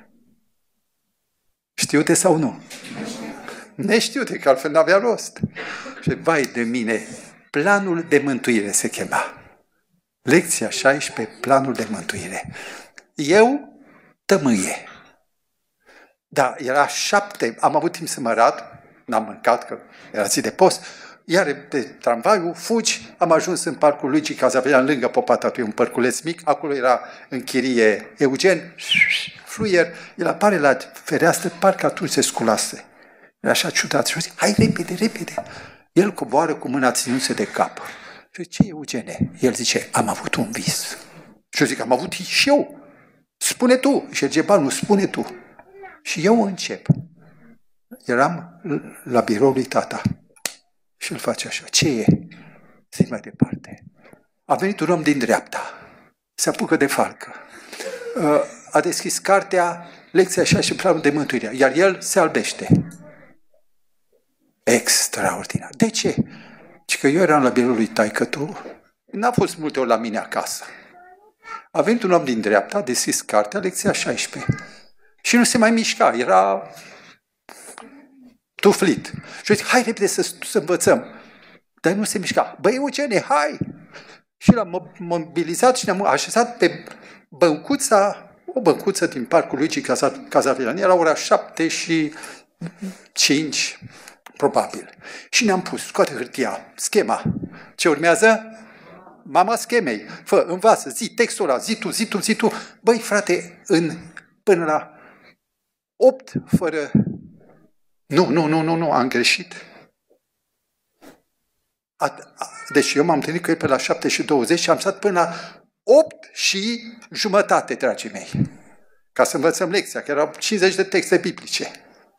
Știute sau nu? Neștiute, că altfel n-avea rost. Și vai de mine, planul de mântuire se chema. Lecția șaisprezece, planul de mântuire. Eu tămâie. Da, era șapte, am avut timp să mă arăt, n-am mâncat, că era zi de post, iar de tramvaiul, fugi, am ajuns în parcul Luigi Cazavelan, lângă Popatatul, un parculeț mic, acolo era în chirie Eugen, fluier, el apare la fereastră, parcă atunci se sculase. Era așa ciudat și eu zic, hai repede, repede. El coboară cu mâna ținându-se de cap. Și zice, ce Eugene? El zice, am avut un vis. Și eu zic, am avut și eu. Spune tu. Și el zice, ba, nu, spune tu. Și eu încep. Eram la biroul lui tata. Și îl face așa. Ce e? Zic mai departe. A venit un om din dreapta. Se apucă de falcă. A deschis cartea, lecția așa și planul de mântuire. Iar el se albește. Extraordinar. De ce? Ci că eu eram la biroul lui taică-tu. N-a fost multe ori la mine acasă. A venit un om din dreapta, a deschis cartea, lecția șaisprezece. Și nu se mai mișca. Era tuflit. Și eu zic, hai repede să, să învățăm. Dar nu se mișca. Băi, Eugene, hai! Și l-am mobilizat și ne-am așezat pe băncuța, o băncuță din parcul Luigi Cazavelan. Era ora șapte și cinci, probabil. Și ne-am pus, scoate hârtia, schema. Ce urmează? Mama schemei. Fă, învață, zi textul ăla, zi tu, zi tu, zi tu. Băi, frate, în, până la opt fără... Nu, nu, nu, nu, nu, am greșit. A, a, deci eu m-am întâlnit cu el pe la șapte și douăzeci și am stat până la opt și jumătate, dragii mei. Ca să învățăm lecția, că erau cincizeci de texte biblice.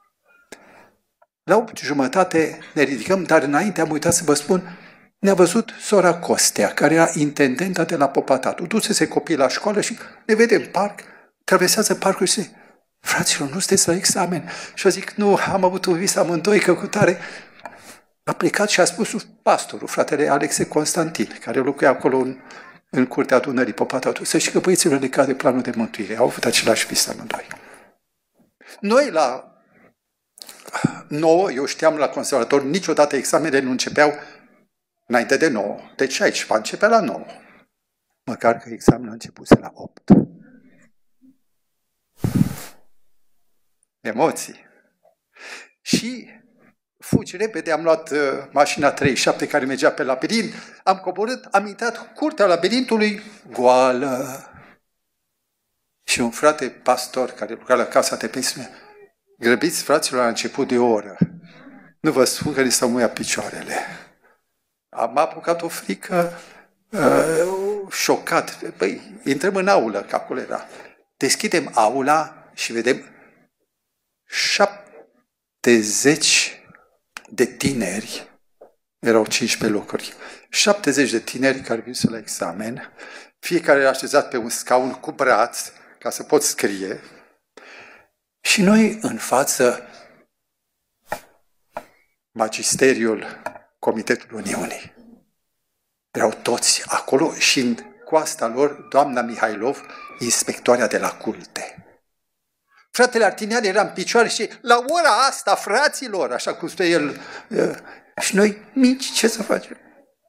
La opt jumătate ne ridicăm, dar înainte am uitat să vă spun, ne-a văzut sora Costea, care era intendenta de la Popatatul. Duse-se copiii la școală și ne vede în parc, traversează parcul și zice, fraților, nu sunteți la examen? Și eu zic, nu, am avut un vis amândoi, că cu tare... A plecat și a spus pastorul, fratele Alexe Constantin, care locuia acolo în, în curtea adunării Popatatul. Să știi că băieților le cade planul de mântuire. Au avut același vis amândoi. Noi la nouă, eu știam la conservator, niciodată examenele nu începeau înainte de nouă. Deci aici va începea la nouă. Măcar că examenul a început la opt. Emoții. Și fugi repede, am luat uh, mașina treizeci și șapte care mergea pe labirint, am coborât, am intrat curtea labirintului goală. Și un frate pastor care lucra la casa de pensiune, grăbiți fraților la început de o oră. Nu vă spun că ni s-au muiat picioarele. Am apucat o frică, uh, șocat. Băi, intrăm în aulă, că acolo era. Deschidem aula și vedem șaptezeci de tineri, erau cincisprezece locuri, șaptezeci de tineri care vin la examen, fiecare era așezat pe un scaun cu braț, ca să pot scrie, și noi în față magisteriul Comitetului Uniunii. Erau toți acolo și în coasta lor doamna Mihailov, inspectoarea de la culte. Fratele Artinian era în picioare și la ora asta, fraților, așa cum spune el, și noi mici, ce să facem?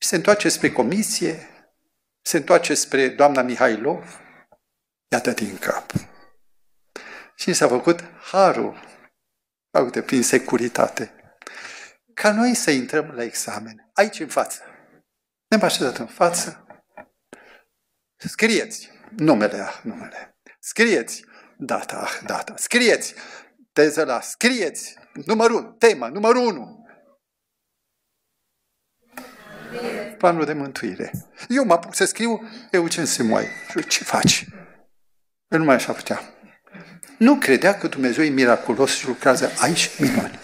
Și se întoarce spre comisie, se întoarce spre doamna Mihailov, iată din cap. Și s-a făcut harul, uite, prin securitate, ca noi să intrăm la examen, aici în față. Ne-am așezat în față, scrieți numele, ah, numele, scrieți data, ah, data, scrieți teză la, scrieți numărul unu, tema, numărul unu. Planul de mântuire. Eu mă apuc să scriu Eugen Simoai. Ce faci? El nu mai așa putea. Nu credea că Dumnezeu e miraculos și lucrează aici minuni.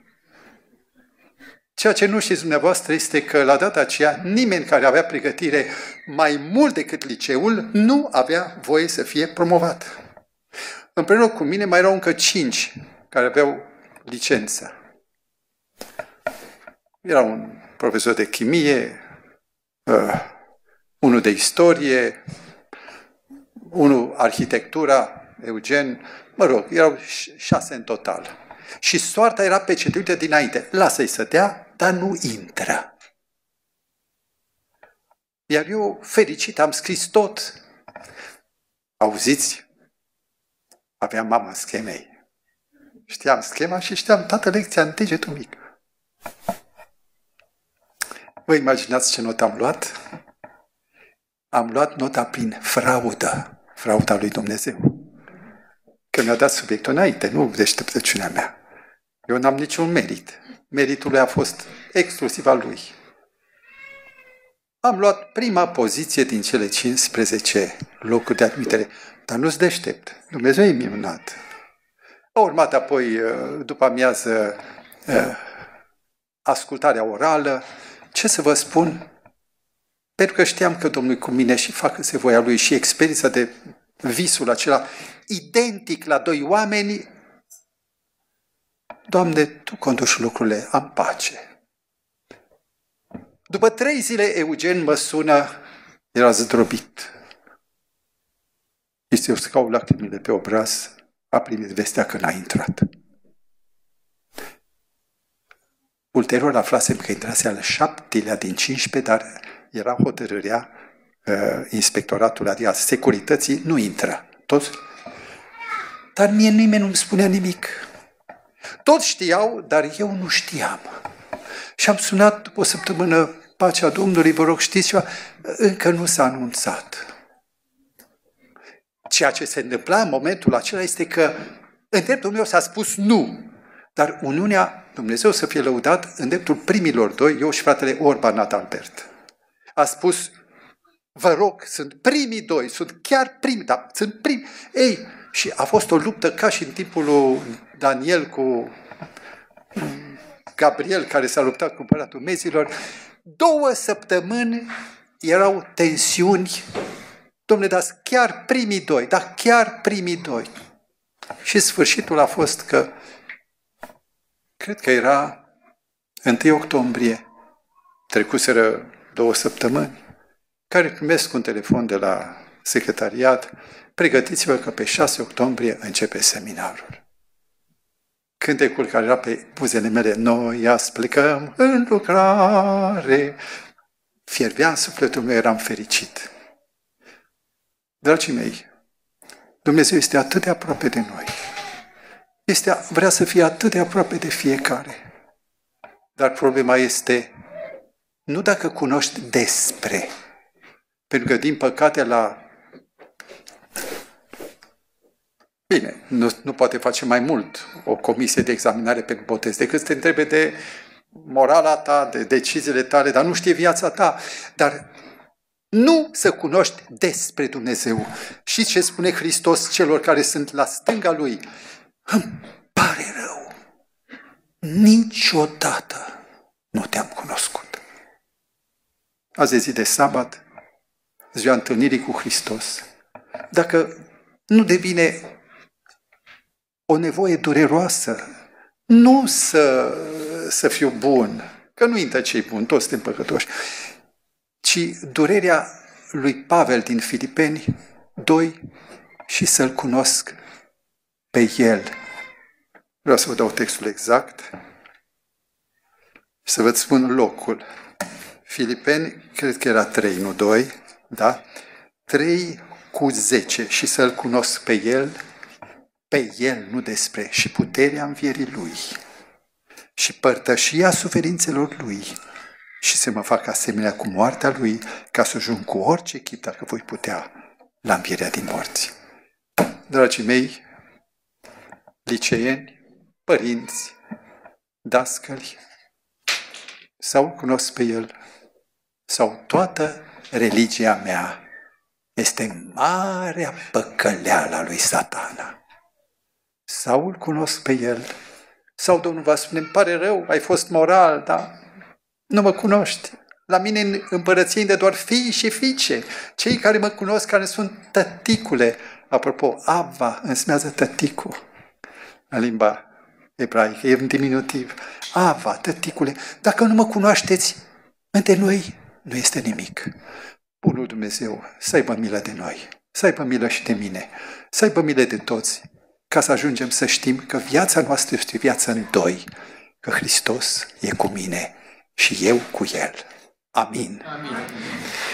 Ceea ce nu știți dumneavoastră este că la data aceea nimeni care avea pregătire mai mult decât liceul nu avea voie să fie promovat. Împreună cu mine mai erau încă cinci care aveau licență. Era un profesor de chimie, uh, unul de istorie, unul arhitectura, Eugen, mă rog, erau șase în total. Și soarta era pecetuită dinainte. Lasă-i să dea, dar nu intră. Iar eu, fericit, am scris tot. Auziți? Aveam mama schemei. Știam schema și știam toată lecția în degetul mic. Vă imaginați ce notă am luat? Am luat nota prin fraudă. Frauda lui Dumnezeu. Că mi-a dat subiectul înainte, nu deșteptăciunea mea. Eu n-am niciun merit. Meritul lui a fost exclusiv al lui. Am luat prima poziție din cele cincisprezece locuri de admitere. Dar nu-ți deștept. Dumnezeu e minunat. A urmat apoi, după amiază, ascultarea orală. Ce să vă spun? Pentru că știam că Domnul e cu mine și facă-se voia Lui și experiența de visul acela identic la doi oameni. Doamne, Tu conduci lucrurile, am pace. După trei zile, Eugen mă sună, era zdrobit. Este uscau lacrimile pe obraz, a primit vestea că n-a intrat. Ulterior aflasem că intrase al șaptelea din cincisprezece, dar era hotărârea uh, inspectoratului, adică securității, nu intră. Toți? Dar mie nimeni nu-mi spunea nimic. Toți știau, dar eu nu știam. Și am sunat după o săptămână, pacea Domnului, vă rog, știți ceva? Încă nu s-a anunțat. Ceea ce se întâmpla în momentul acela este că în dreptul meu s-a spus nu. Dar uniunea, Dumnezeu să fie lăudat, în dreptul primilor doi, eu și fratele Orban Adalbert, a spus, vă rog, sunt primii doi, sunt chiar primi, dar sunt primi. Ei, și a fost o luptă ca și în timpul lui Daniel cu Gabriel, care s-a luptat cu împăratul Mezilor. Două săptămâni erau tensiuni. Dom'le, dar chiar primii doi, dar chiar primii doi. Și sfârșitul a fost că, cred că era întâi octombrie, trecuseră două săptămâni, care primesc un telefon de la secretariat, pregătiți-vă că pe șase octombrie începe seminarul. Cântecul care era pe buzele mele, noi azi plecăm în lucrare, fierbea în sufletul meu, eram fericit. Dragii mei, Dumnezeu este atât de aproape de noi. Este, vrea să fie atât de aproape de fiecare. Dar problema este nu dacă cunoști despre. Pentru că, din păcate, la... Bine, nu, nu poate face mai mult o comisie de examinare pentru botez, decât să te întrebe de morala ta, de deciziile tale, dar nu știe viața ta. Dar nu să cunoști despre Dumnezeu. Și ce spune Hristos celor care sunt la stânga Lui? Îmi pare rău. Niciodată nu te-am cunoscut. Azi e zi de sabat, ziua întâlnirii cu Hristos. Dacă nu devine o nevoie dureroasă, nu să, să fiu bun, că nu intră cei buni, toți suntem păcătoși, ci durerea lui Pavel din Filipeni doi și să-L cunosc pe El. Vreau să vă dau textul exact și să vă spun locul. Filipeni, cred că era trei, nu doi, da? trei cu zece și să-L cunosc pe El, pe El, nu despre, și puterea învierii Lui și părtășia suferințelor Lui și să mă fac asemenea cu moartea Lui, ca să ajung cu orice chip, dacă voi putea, la învierea din morți. Dragii mei, liceeni, părinți, dascăli, sau cunosc pe El, sau toată religia mea este marea păcăleală a lui Satana. Sau îl cunosc pe El, sau Domnul va spune, îmi pare rău, ai fost moral, dar nu mă cunoști. La mine în împărăție de doar fii și fiice. Cei care mă cunosc, care sunt tăticule. Apropo, Ava înseamnă tăticul în limba ebraică, e în diminutiv. Ava, tăticule, dacă nu mă cunoașteți, între noi nu este nimic. Bunul Dumnezeu să aibă milă de noi, să aibă milă și de mine, să aibă milă de toți, ca să ajungem să știm că viața noastră este viața în doi, că Hristos e cu mine și eu cu El. Amin. Amin.